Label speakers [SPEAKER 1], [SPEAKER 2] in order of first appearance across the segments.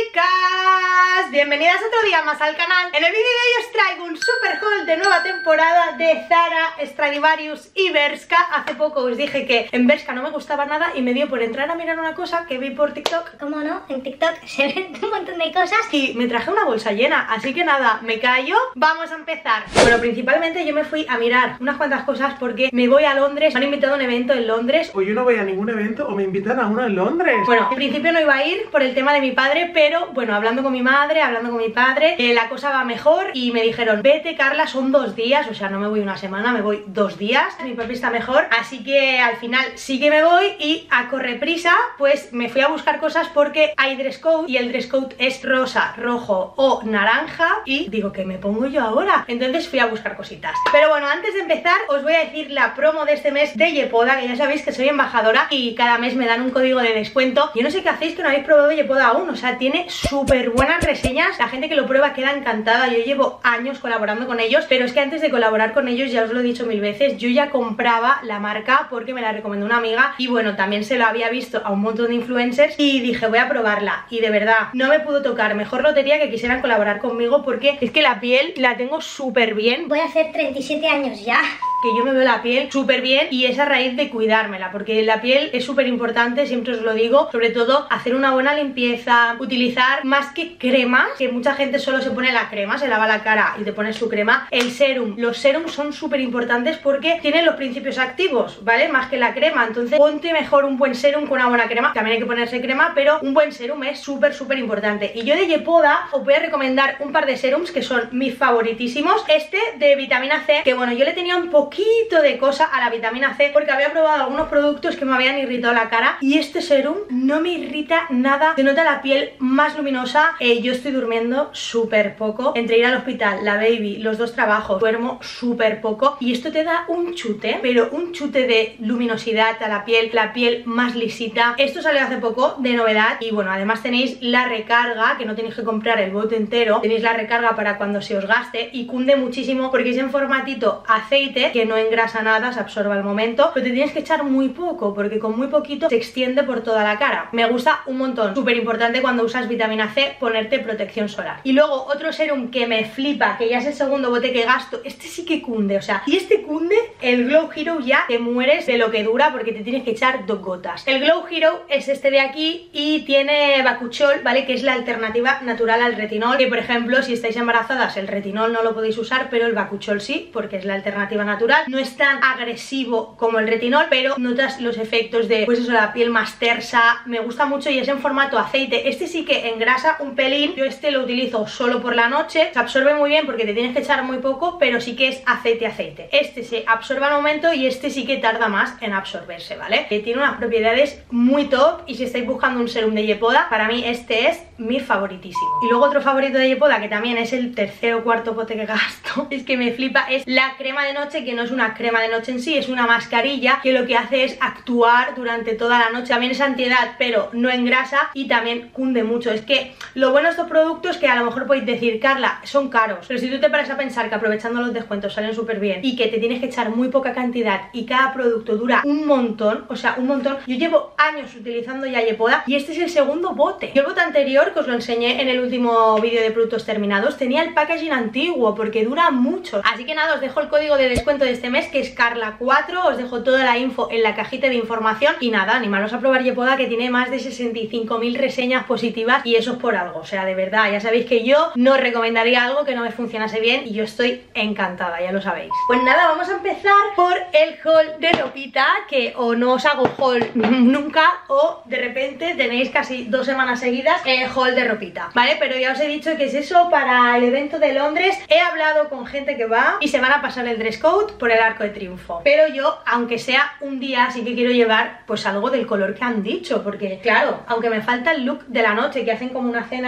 [SPEAKER 1] chicas, bienvenidas otro día más al canal. En el vídeo de hoy os traigo un super haul de nueva temporada de Zara, Stradivarius y Bershka. Hace poco os dije que en Bershka no me gustaba nada y me dio por entrar a mirar una cosa que vi por TikTok.
[SPEAKER 2] ¿Cómo no? En TikTok se ven un montón de cosas.
[SPEAKER 1] Y me traje una bolsa llena, así que nada, me callo, vamos a empezar. Bueno, principalmente yo me fui a mirar unas cuantas cosas porque me voy a Londres. Me han invitado a un evento en Londres.
[SPEAKER 3] O yo no voy a ningún evento o me invitan a uno en Londres.
[SPEAKER 1] Bueno, en principio no iba a ir por el tema de mi padre, pero bueno, hablando con mi madre, hablando con mi padre, la cosa va mejor y me dijeron: vete, Carla, son 2 días, o sea, no me voy una semana, me voy 2 días. Mi papi está mejor, así que al final sí que me voy y a correprisa pues me fui a buscar cosas porque hay dress code y el dress code es rosa, rojo o naranja y digo, ¿qué me pongo yo ahora? Entonces fui a buscar cositas. Pero bueno, antes de empezar os voy a decir la promo de este mes de Yepoda, que ya sabéis que soy embajadora y cada mes me dan un código de descuento. Yo no sé qué hacéis que no habéis probado Yepoda aún, o sea, tiene súper buenas reseñas, la gente que lo prueba queda encantada. Yo llevo años colaborando con ellos, pero es que antes de colaborar con ellos, ya os lo he dicho 1000 veces, yo ya compraba la marca porque me la recomendó una amiga y bueno, también se lo había visto a un montón de influencers y dije, voy a probarla, y de verdad no me pudo tocar mejor lotería que quisieran colaborar conmigo, porque es que la piel la tengo súper bien.
[SPEAKER 2] Voy a hacer 37 años ya.
[SPEAKER 1] Que yo me veo la piel súper bien y es a raíz de cuidármela, porque la piel es súper importante, siempre os lo digo, sobre todo hacer una buena limpieza, utilizar más que cremas, que mucha gente solo se pone la crema, se lava la cara y te pones su crema, el serum. Los serums son súper importantes porque tienen los principios activos, ¿vale? Más que la crema, entonces ponte mejor un buen serum que una buena crema. También hay que ponerse crema, pero un buen serum es súper importante. Y yo de Yepoda os voy a recomendar un par de serums que son mis favoritísimos. Este de vitamina C, que bueno, yo le tenía un poquito de cosa a la vitamina C porque había probado algunos productos que me habían irritado la cara y este serum no me irrita nada, se nota la piel más luminosa. Yo estoy durmiendo súper poco, entre ir al hospital, la baby, los 2 trabajos, duermo súper poco y esto te da un chute, pero un chute de luminosidad a la piel más lisita. Esto salió hace poco de novedad y bueno, además tenéis la recarga, que no tenéis que comprar el bote entero, tenéis la recarga para cuando se os gaste y cunde muchísimo porque es en formatito aceite, que no engrasa nada, se absorbe al momento, pero te tienes que echar muy poco porque con muy poquito se extiende por toda la cara. Me gusta un montón, súper importante cuando usas vitamina C ponerte protección solar. Y luego otro serum que me flipa, que ya es el segundo bote que gasto, este sí que cunde, o sea, y este cunde, el Glow Hero, ya te mueres de lo que dura porque te tienes que echar 2 gotas. El Glow Hero es este de aquí y tiene bakuchiol, ¿vale? Que es la alternativa natural al retinol, que por ejemplo si estáis embarazadas el retinol no lo podéis usar, pero el bakuchiol sí, porque es la alternativa natural. No es tan agresivo como el retinol, pero notas los efectos de, pues eso, la piel más tersa. Me gusta mucho y es en formato aceite. Este sí que engrasa un pelín. Yo este lo utilizo solo por la noche. Se absorbe muy bien porque te tienes que echar muy poco, pero sí que es aceite. Este se absorbe al momento y este sí que tarda más en absorberse, ¿vale? Tiene unas propiedades muy top y si estáis buscando un serum de Yepoda, para mí este es mi favoritísimo. Y luego otro favorito de Yepoda, que también es el tercer o cuarto bote que gasto, es que me flipa, es la crema de noche, que no es una crema de noche en sí, es una mascarilla que lo que hace es actuar durante toda la noche. También es antiedad, pero no engrasa y también cunde mucho. Es que lo bueno de estos productos, que a lo mejor podéis decir, Carla, son caros, pero si tú te paras a pensar que aprovechando los descuentos salen súper bien y que te tienes que echar muy poca cantidad y cada producto dura un montón, o sea, un montón. Yo llevo años utilizando ya Yepoda y este es el segundo bote. Yo el bote anterior, que os lo enseñé en el último vídeo de productos terminados, tenía el packaging antiguo porque dura mucho. Así que nada, os dejo el código de descuento de este mes, que es Carla4, os dejo toda la info en la cajita de información y nada, animaros a probar Yepoda, que tiene más de 65.000 reseñas positivas y eso es por algo, o sea, de verdad, ya sabéis que yo no recomendaría algo que no me funcionase bien y yo estoy encantada, ya lo sabéis. Pues nada, vamos a empezar por el haul de ropita, que o no os hago haul nunca o de repente tenéis casi 2 semanas seguidas haul de ropita, ¿vale? Pero ya os he dicho que es eso para el evento de Londres. He hablado con gente que va y se van a pasar el dress code por el Arco de Triunfo, pero yo, aunque sea un día, sí que quiero llevar pues algo del color que han dicho, porque claro, aunque me falta el look de la noche, que hacen como una cena así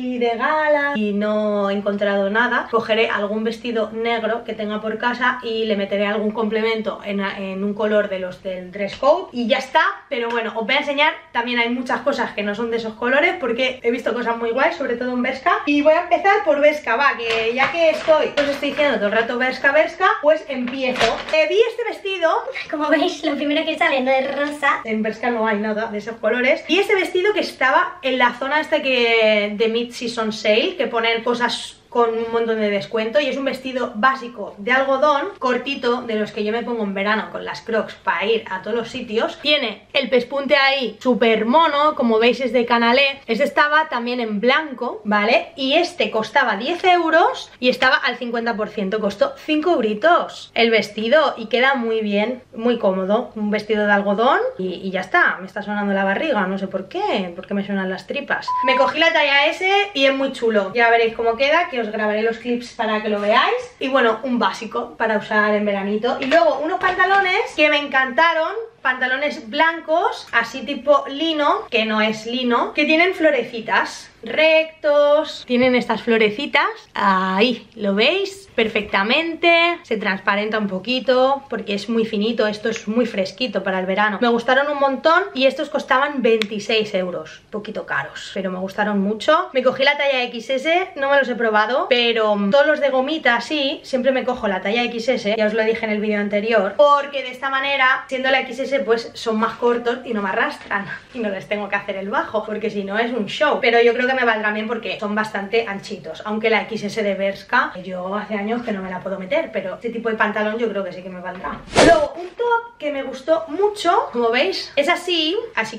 [SPEAKER 1] así de gala y no he encontrado nada, cogeré algún vestido negro que tenga por casa y le meteré algún complemento en un color de los del dress code y ya está. Pero bueno, os voy a enseñar, también hay muchas cosas que no son de esos colores porque he visto cosas muy guays, sobre todo en Bershka, y voy a empezar por Bershka, va, que ya que os estoy diciendo todo el rato Bershka, pues empiezo. Vi este vestido,
[SPEAKER 2] Como veis, lo primero que sale no es rosa.
[SPEAKER 1] en Bershka no hay nada de esos colores, y este vestido que estaba en la zona esta que de mid-season sale, que ponen cosas con un montón de descuento, y es un vestido básico de algodón, cortito, de los que yo me pongo en verano con las Crocs para ir a todos los sitios. Tiene el pespunte ahí súper mono, como veis es de Canalé. Este estaba también en blanco, ¿vale? Y este costaba 10 euros y estaba al 50%, costó 5 euritos el vestido y queda muy bien, muy cómodo, un vestido de algodón y ya está. Me está sonando la barriga, no sé por qué me suenan las tripas. Me cogí la talla S y es muy chulo, ya veréis cómo queda, que os grabaré los clips para que lo veáis. Y bueno, un básico para usar en veranito. Y luego unos pantalones que me encantaron, pantalones blancos, así tipo lino, que no es lino, que tienen florecitas, rectos, tienen estas florecitas, ahí, ¿lo veis? Perfectamente, se transparenta un poquito porque es muy finito, esto es muy fresquito para el verano. Me gustaron un montón y estos costaban 26 euros, poquito caros, pero me gustaron mucho. Me cogí la talla XS, no me los he probado, pero todos los de gomita sí, siempre me cojo la talla XS, ya os lo dije en el vídeo anterior, porque de esta manera, siendo la XS, pues son más cortos y no me arrastran y no les tengo que hacer el bajo, porque si no es un show. Pero yo creo que me valdrán bien porque son bastante anchitos, aunque la XS de Bershka, yo hace años que no me la puedo meter, pero este tipo de pantalón yo creo que sí que me valdrá. Luego un top que me gustó mucho, como veis, es así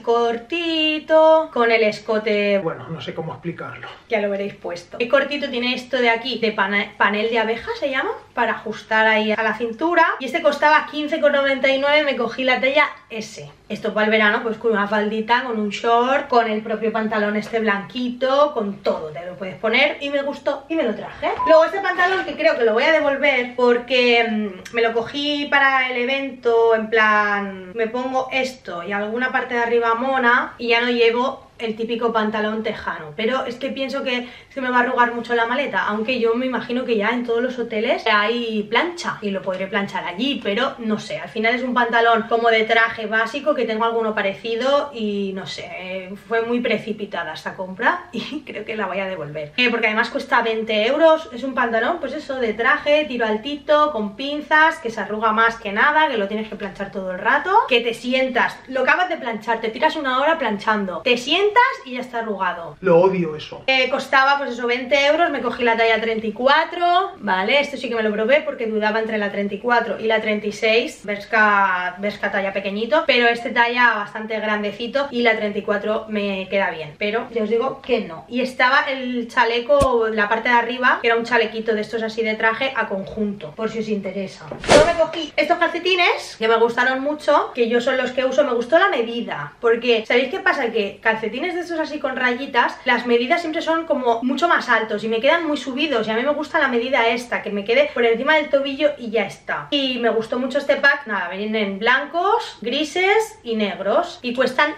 [SPEAKER 1] cortito, con el escote,
[SPEAKER 3] Bueno, no sé cómo explicarlo.
[SPEAKER 1] ya lo veréis puesto. El cortito tiene esto de aquí, de panel de abeja se llama, para ajustar ahí a la cintura, y este costaba 15,99, me cogí la talla S. Esto para el verano, pues con una faldita, con un short, con el propio pantalón este blanquito, con todo te lo puedes poner, y me gustó y me lo traje. Luego este pantalón, que creo que lo voy a devolver porque me lo cogí para el evento, en plan, me pongo esto y alguna parte de arriba mona y ya no llevo el típico pantalón tejano, pero es que pienso que se me va a arrugar mucho la maleta, aunque yo me imagino que ya en todos los hoteles hay plancha y lo podré planchar allí, pero no sé, al final es un pantalón como de traje básico, que tengo alguno parecido y no sé, fue muy precipitada esta compra y creo que la voy a devolver, porque además cuesta 20 euros, es un pantalón pues eso de traje, tiro altito, con pinzas, que se arruga más que nada, que lo tienes que planchar todo el rato, que te sientas, lo acabas de planchar, te tiras una hora planchando, te sientas y ya está arrugado.
[SPEAKER 3] Lo odio eso.
[SPEAKER 1] Costaba pues eso 20 euros, me cogí la talla 34, vale, esto sí que me lo probé porque dudaba entre la 34 y la 36, Bershka talla pequeñito, pero este talla bastante grandecito y la 34 me queda bien, pero ya os digo que no. Y estaba el chaleco, la parte de arriba, que era un chalequito de estos así de traje a conjunto, por si os interesa. Luego me cogí estos calcetines que me gustaron mucho, que yo son los que uso, me gustó la medida, porque ¿sabéis qué pasa? Que calcetines de estos así con rayitas, las medidas siempre son como mucho más altos y me quedan muy subidos, y a mí me gusta la medida esta, que me quede por encima del tobillo y ya está. Y me gustó mucho este pack, nada, vienen en blancos, grises y negros y cuestan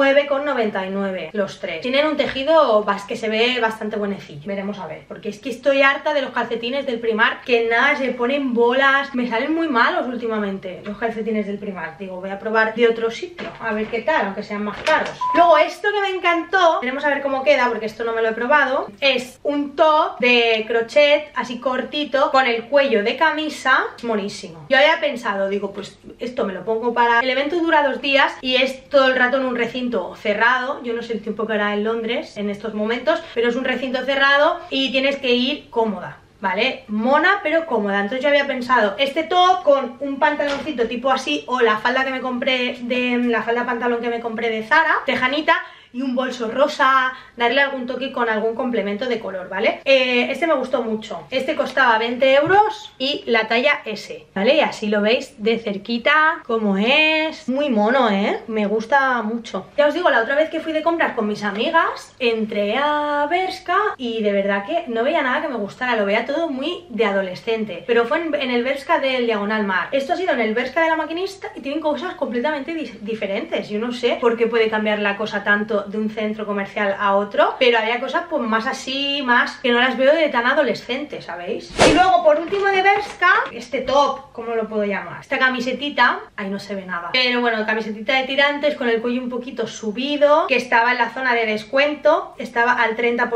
[SPEAKER 1] 9,99 los tres. Tienen un tejido que se ve bastante buenecillo, veremos a ver, porque es que estoy harta de los calcetines del Primark, que nada, se ponen bolas, me salen muy malos últimamente los calcetines del Primark. Digo, voy a probar de otro sitio, a ver qué tal, aunque sean más caros. Luego esto que me encantó, veremos a ver cómo queda porque esto no me lo he probado, es un top de crochet así cortito con el cuello de camisa, es monísimo. Yo había pensado, digo, pues esto me lo pongo para el evento, dura 2 días y es todo el rato en un recinto cerrado, yo no sé el tiempo que hará en Londres en estos momentos, pero es un recinto cerrado y tienes que ir cómoda, ¿vale? Mona pero cómoda. Entonces yo había pensado este top con un pantaloncito tipo así, o la falda que me compré la falda pantalón que me compré de Zara, tejanita, y un bolso rosa, darle algún toque con algún complemento de color, ¿vale? Este me gustó mucho, este costaba 20 euros y la talla S, ¿vale? Y así lo veis de cerquita como es, muy mono, ¿eh? Me gusta mucho. Ya os digo, la otra vez que fui de compras con mis amigas, entré a Bershka y de verdad que no veía nada que me gustara, lo veía todo muy de adolescente, pero fue en el Bershka del Diagonal Mar. Esto ha sido en el Bershka de la Maquinista y tienen cosas completamente diferentes. Yo no sé por qué puede cambiar la cosa tanto yendo de un centro comercial a otro, pero había cosas pues más así, más que no las veo de tan adolescente, ¿sabéis? Y luego por último de Bershka, este top, ¿cómo lo puedo llamar? Esta camisetita, ahí no se ve nada, pero bueno, camisetita de tirantes con el cuello un poquito subido, que estaba en la zona de descuento, estaba al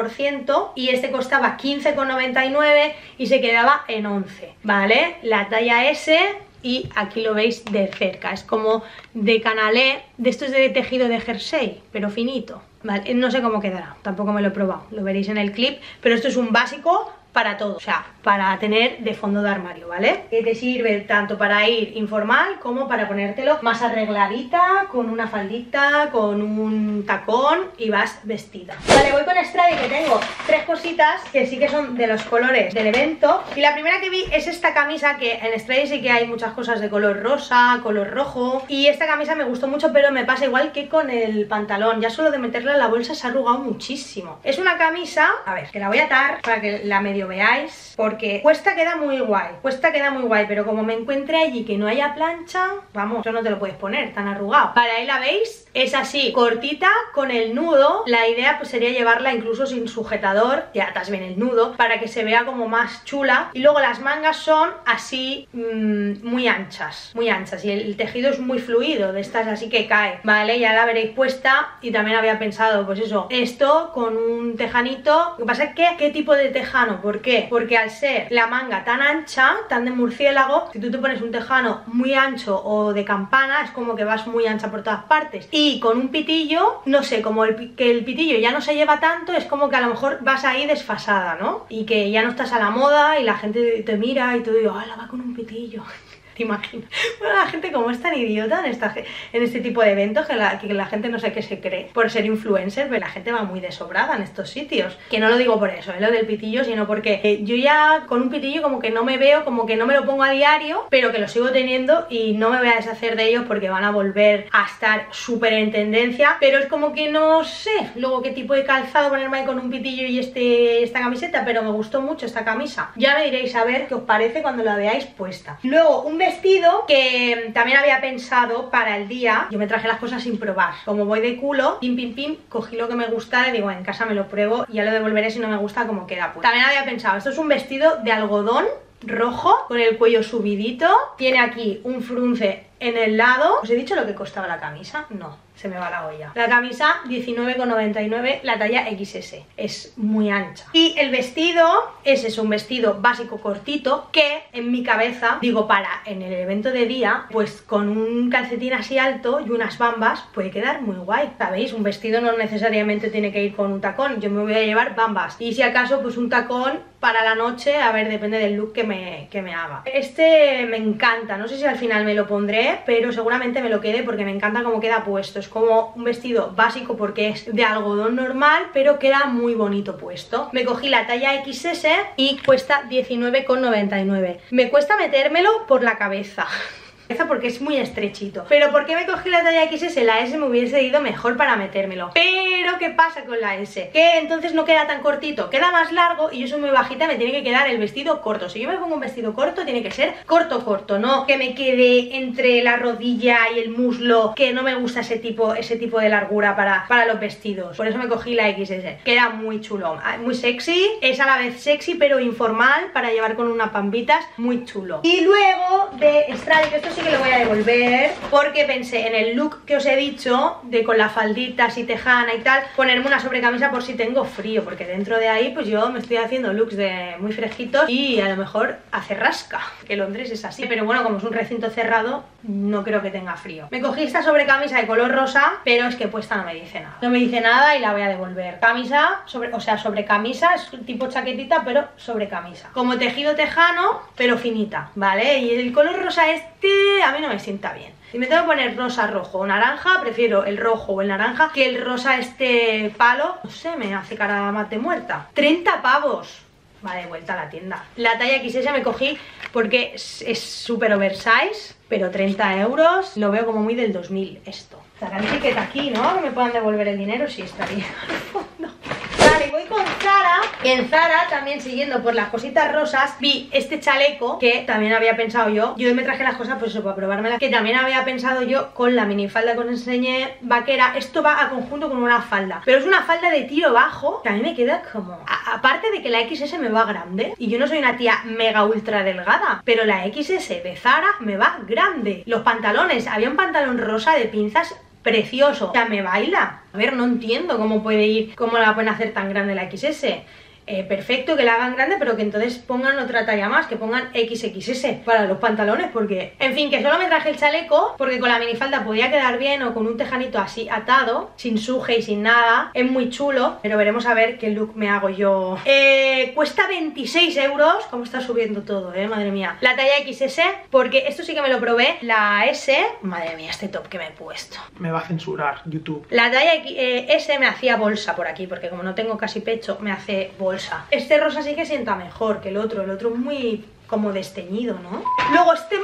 [SPEAKER 1] 30% y este costaba 15,99 y se quedaba en 11, ¿vale? La talla S. Y aquí lo veis de cerca, es como de canalé, de estos de tejido de jersey, pero finito. Vale, no sé cómo quedará, tampoco me lo he probado, lo veréis en el clip, pero esto es un básico para todo, o sea, para tener de fondo de armario, ¿vale? Que te sirve tanto para ir informal como para ponértelo más arregladita, con una faldita, con un tacón y vas vestida. Vale, voy con Stradi, que tengo 3 cositas que sí que son de los colores del evento. Y la primera que vi es esta camisa, que en Stradi sí que hay muchas cosas de color rosa, color rojo. Y esta camisa me gustó mucho, pero me pasa igual que con el pantalón. Ya solo de meterla en la bolsa se ha arrugado muchísimo. Es una camisa, a ver, que la voy a atar para que la medio veáis, porque puesta queda muy guay, pero como me encuentre allí que no haya plancha, vamos, eso no te lo puedes poner tan arrugado. Vale, ahí la veis, es así, cortita, con el nudo. La idea pues sería llevarla incluso sin sujetador, ya atas bien el nudo, para que se vea como más chula. Y luego las mangas son así, muy anchas, y el tejido es muy fluido, de estas así que cae, vale, ya la veréis puesta. Y también había pensado, pues eso, esto con un tejanito. Lo que pasa es que, ¿qué tipo de tejano? ¿Por qué? Porque al ser la manga tan ancha, tan de murciélago, si tú te pones un tejano muy ancho o de campana, es como que vas muy ancha por todas partes. Y con un pitillo, no sé, como que el pitillo ya no se lleva tanto, es como que a lo mejor vas ahí desfasada, ¿no? Y que ya no estás a la moda y la gente te mira y tú dices, ¡ah, la va con un pitillo! ¿Te imaginas? Bueno, la gente como es tan idiota en este tipo de eventos, que la gente no sé qué se cree por ser influencer, pero la gente va muy desobrada en estos sitios. Que no lo digo por eso, lo del pitillo, sino porque yo ya con un pitillo como que no me veo, como que no me lo pongo a diario, pero que lo sigo teniendo y no me voy a deshacer de ellos porque van a volver a estar súper en tendencia. Pero es como que no sé luego qué tipo de calzado ponerme ahí con un pitillo y esta camiseta, pero me gustó mucho esta camisa. Ya me diréis a ver qué os parece cuando la veáis puesta. Luego un vestido que también había pensado para el día. Yo me traje las cosas sin probar, como voy de culo, pim pim pim, cogí lo que me gustara y digo, en casa me lo pruebo y ya lo devolveré si no me gusta como queda. Pues también había pensado, esto es un vestido de algodón rojo con el cuello subidito, tiene aquí un frunce en el lado. ¿Os he dicho lo que costaba la camisa? No, se me va la olla. La camisa 19,99, la talla XS, es muy ancha. Y el vestido es un vestido básico cortito que en mi cabeza, digo, para en el evento de día, pues con un calcetín así alto y unas bambas puede quedar muy guay. ¿Sabéis? Un vestido no necesariamente tiene que ir con un tacón, yo me voy a llevar bambas y si acaso pues un tacón para la noche, a ver, depende del look que me haga. Este me encanta, no sé si al final me lo pondré, pero seguramente me lo quede porque me encanta cómo queda puesto. Es como un vestido básico porque es de algodón normal, pero queda muy bonito puesto. Me cogí la talla XS y cuesta 19,99. Me cuesta metérmelo por la cabeza porque es muy estrechito. Pero ¿por qué me cogí la talla XS? La S me hubiese ido mejor para metérmelo. Pero ¿qué pasa con la S? Que entonces no queda tan cortito, queda más largo y yo soy muy bajita, me tiene que quedar el vestido corto. Si yo me pongo un vestido corto, tiene que ser corto, no que me quede entre la rodilla y el muslo, que no me gusta ese tipo de largura para los vestidos. Por eso me cogí la XS. Queda muy chulo, muy sexy, es a la vez sexy pero informal para llevar con unas pampitas, muy chulo. Y luego de Stradi, que esto sí que lo voy a devolver porque pensé en el look que os he dicho de con la faldita así tejana y tal, ponerme una sobrecamisa por si tengo frío, porque dentro de ahí pues yo me estoy haciendo looks de muy fresquitos y a lo mejor hace rasca, que Londres es así, pero bueno, como es un recinto cerrado no creo que tenga frío. Me cogí esta sobrecamisa de color rosa, pero es que puesta no me dice nada, no me dice nada y la voy a devolver. Camisa, sobrecamisa, es tipo chaquetita pero sobrecamisa, como tejido tejano pero finita, ¿vale? Y el color rosa a mí no me sienta bien. Si me tengo que poner rosa, rojo o naranja, prefiero el rojo o el naranja que el rosa palo. No sé, me hace cara más de muerta. 30 pavos. Va de vuelta a la tienda. La talla XS me cogí porque es súper oversize, pero 30 euros lo veo como muy del 2000 esto. Estará la etiqueta aquí, ¿no? Que me puedan devolver el dinero, sí estaría al fondo. Vale, voy con Zara, En Zara, también siguiendo por las cositas rosas, vi este chaleco que también había pensado yo. Yo me traje las cosas pues eso, para probármelas, que también había pensado yo con la minifalda que os enseñé vaquera. Esto va a conjunto con una falda, pero es una falda de tiro bajo que a mí me queda como... Aparte de que la XS me va grande, y yo no soy una tía mega ultra delgada, pero la XS de Zara me va grande. Los pantalones, había un pantalón rosa de pinzas precioso, o sea, me baila. A ver, no entiendo cómo puede ir, cómo la pueden hacer tan grande la XS. Perfecto que la hagan grande, pero que entonces pongan otra talla más, que pongan XXS para los pantalones, porque... En fin, que solo me traje el chaleco porque con la minifalda podía quedar bien, o con un tejanito así atado, sin suje y sin nada. Es muy chulo, pero veremos a ver qué look me hago yo. Cuesta 26 euros, como está subiendo todo, madre mía. La talla XS, porque esto sí que me lo probé. La S, madre mía, este top que me he puesto.
[SPEAKER 3] Me va a censurar YouTube.
[SPEAKER 1] La talla S me hacía bolsa por aquí, porque como no tengo casi pecho, me hace bolsa. Este rosa sí que sienta mejor que el otro es muy como desteñido, ¿no? Luego este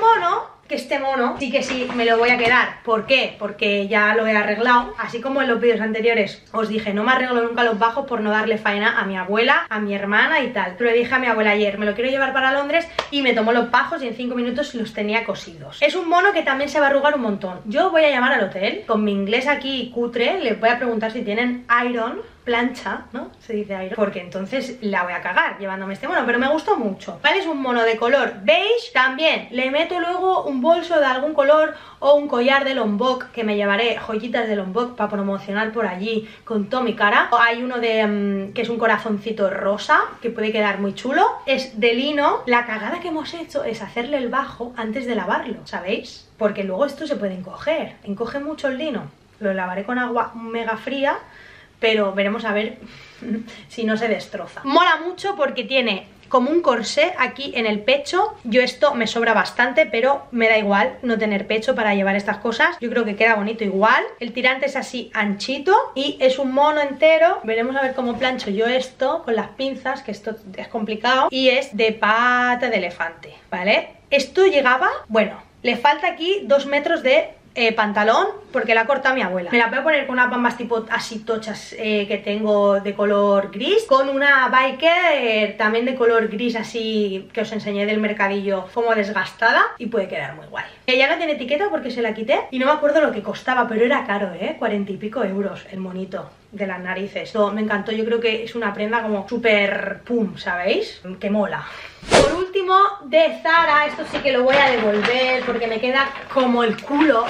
[SPEAKER 1] mono sí que sí me lo voy a quedar. ¿Por qué? Porque ya lo he arreglado. Así como en los vídeos anteriores os dije, no me arreglo nunca los bajos por no darle faena a mi abuela, a mi hermana y tal. Pero le dije a mi abuela ayer, me lo quiero llevar para Londres, y me tomó los bajos y en 5 minutos los tenía cosidos. Es un mono que también se va a arrugar un montón. Yo voy a llamar al hotel, con mi inglés aquí cutre, les voy a preguntar si tienen iron, plancha, ¿no? Se dice iron, porque entonces la voy a cagar llevándome este mono, pero me gustó mucho, ¿vale? Es un mono de color beige. También le meto luego un bolso de algún color o un collar de Lombok, que me llevaré joyitas de Lombok para promocionar por allí con toda mi cara. Hay uno de que es un corazoncito rosa, que puede quedar muy chulo, es de lino. La cagada que hemos hecho es hacerle el bajo antes de lavarlo, ¿sabéis? Porque luego esto se puede encoger, encoge mucho el lino. Lo lavaré con agua mega fría, pero veremos a ver si no se destroza. Mola mucho porque tiene como un corsé aquí en el pecho. Yo esto me sobra bastante, pero me da igual no tener pecho para llevar estas cosas. Yo creo que queda bonito igual. El tirante es así anchito y es un mono entero. Veremos a ver cómo plancho yo esto con las pinzas, que esto es complicado. Y es de pata de elefante, ¿vale? Esto llegaba, bueno, le falta aquí 2 metros de pantalón, porque la corta mi abuela. Me la voy a poner con unas bambas tipo así tochas que tengo de color gris, con una biker también de color gris así que os enseñé del mercadillo, como desgastada, y puede quedar muy guay. Ya no tiene etiqueta porque se la quité y no me acuerdo lo que costaba, pero era caro, 40 y pico euros el monito de las narices. Esto me encantó, yo creo que es una prenda como súper pum, ¿sabéis? Que mola. Por último, de Zara, esto sí que lo voy a devolver porque me queda como el culo,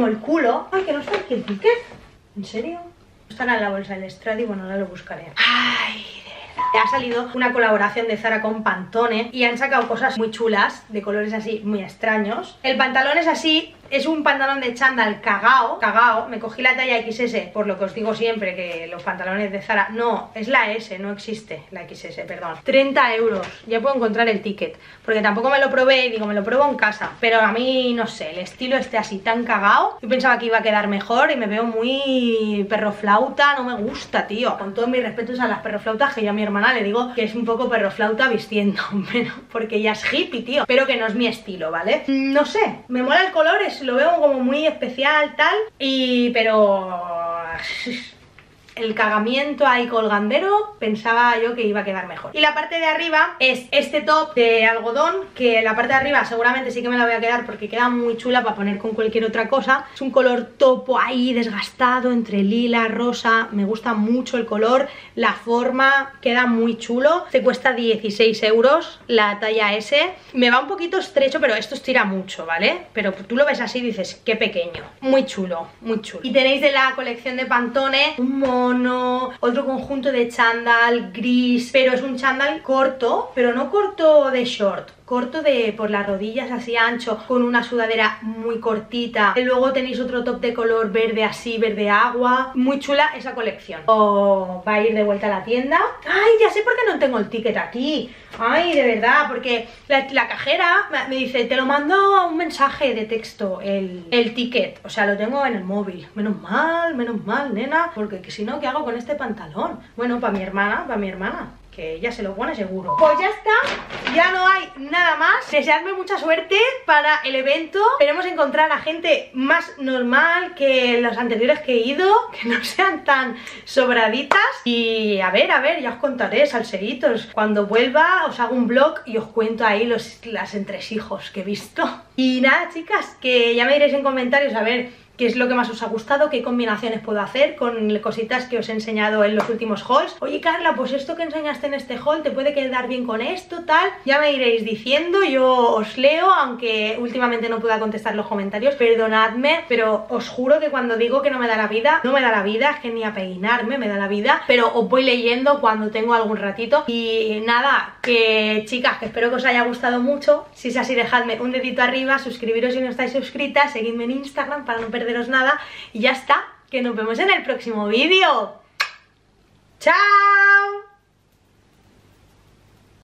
[SPEAKER 1] Ay, que no está aquí el ticket. ¿En serio? Estará en la bolsa del Stradi, bueno, ahora lo buscaré. Ay, ha salido una colaboración de Zara con Pantone y han sacado cosas muy chulas, de colores así muy extraños. El pantalón es así, es un pantalón de chándal cagao. Me cogí la talla XS, por lo que os digo siempre, que los pantalones de Zara, no, es la S, no existe la XS, perdón. 30 euros, ya puedo encontrar el ticket, porque tampoco me lo probé y digo, me lo pruebo en casa, pero a mí, no sé, el estilo este así tan cagao, yo pensaba que iba a quedar mejor y me veo muy perroflauta, no me gusta, tío. Con todos mis respetos a las perroflautas, que yo a mi hermana le digo que es un poco perroflauta vistiendo, porque ella es hippie, tío, pero que no es mi estilo, ¿vale? No sé, me mola el color, lo veo como muy especial, tal, pero el cagamiento ahí colgandero pensaba yo que iba a quedar mejor. Y la parte de arriba es este top de algodón, que la parte de arriba seguramente sí que me la voy a quedar porque queda muy chula para poner con cualquier otra cosa. Es un color topo ahí desgastado entre lila, rosa, me gusta mucho el color, la forma, queda muy chulo. Te cuesta 16 euros la talla S, me va un poquito estrecho, pero esto estira mucho, ¿vale? Pero tú lo ves así y dices, qué pequeño, muy chulo, muy chulo. Y tenéis de la colección de Pantone un mono, otro conjunto de chándal gris, pero es un chándal corto, pero no corto de short, corto de por las rodillas así ancho, con una sudadera muy cortita. Y luego tenéis otro top de color verde así, verde agua, muy chula esa colección. O va a ir de vuelta a la tienda. Ay, ya sé por qué no tengo el ticket aquí. Ay, de verdad, porque la cajera me dice, te lo mando a un mensaje de texto el ticket, o sea, lo tengo en el móvil. Menos mal, nena, porque que si no, ¿qué hago con este pantalón? Bueno, para mi hermana, que ya se lo pone seguro. Pues ya está, ya no hay nada más. Deseadme mucha suerte para el evento. Esperemos encontrar a gente más normal que los anteriores que he ido, que no sean tan sobraditas. Y a ver, ya os contaré, salseritos. Cuando vuelva os hago un vlog y os cuento ahí las entresijos que he visto. Y nada, chicas, que ya me diréis en comentarios a ver qué es lo que más os ha gustado, qué combinaciones puedo hacer con cositas que os he enseñado en los últimos hauls. Oye, Carla, pues esto que enseñaste en este haul te puede quedar bien con esto, tal. Ya me iréis diciendo, yo os leo, aunque últimamente no pueda contestar los comentarios, perdonadme, pero os juro que cuando digo que no me da la vida, no me da la vida, es que ni a peinarme me da la vida, pero os voy leyendo cuando tengo algún ratito. Y nada, que chicas, que espero que os haya gustado mucho. Si es así, dejadme un dedito arriba, suscribiros si no estáis suscritas, seguidme en Instagram para no perderos nada y ya está, que nos vemos en el próximo vídeo. ¡Chao!